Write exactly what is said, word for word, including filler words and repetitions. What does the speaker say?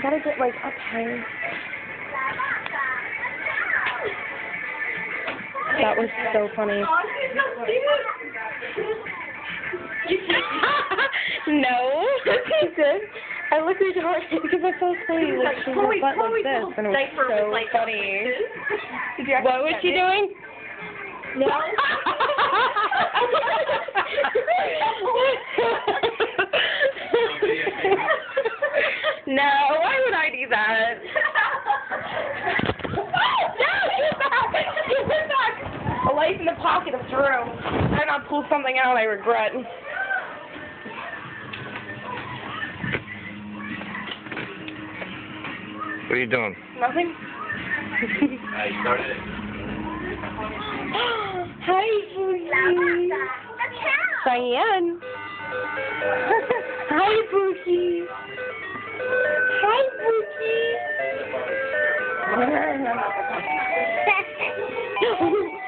gotta get like up higher. That was so funny. No, he did. I looked at her because I felt silly like she was butt like this, and it was so funny. What was she doing? No. No, why would I do that? A life in the pocket of Drew. I did not pull something out I regret. What are you doing? Nothing? I started it. Hi, Boogie. Diane. Hi, Boogie. Hi, Boogie.